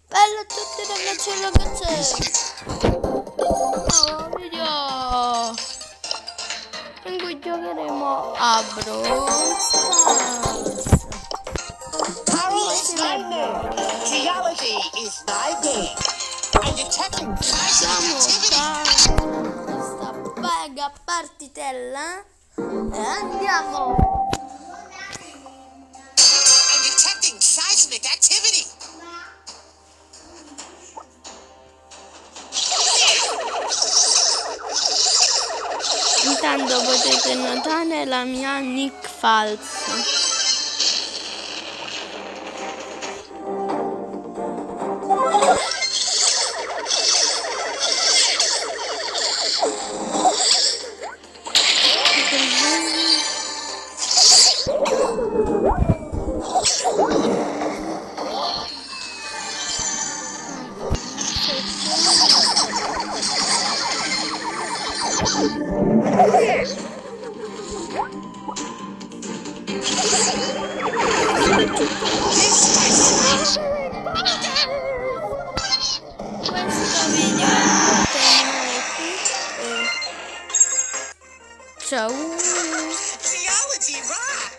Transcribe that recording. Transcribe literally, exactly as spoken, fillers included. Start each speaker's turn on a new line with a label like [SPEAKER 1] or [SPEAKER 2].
[SPEAKER 1] Bello a tutti ragazzi e ragazze. Nuovo video in cui giocheremo a Brawl Stars.
[SPEAKER 2] Carol is my name. Geology is my game. I'm detecting seismic activity.
[SPEAKER 1] Questa mega partitella e andiamo.
[SPEAKER 2] I'm detecting seismic activity.
[SPEAKER 1] Intanto potete notare la mia nick falsa. Questo video termina qui e ciao.
[SPEAKER 2] Geology rock.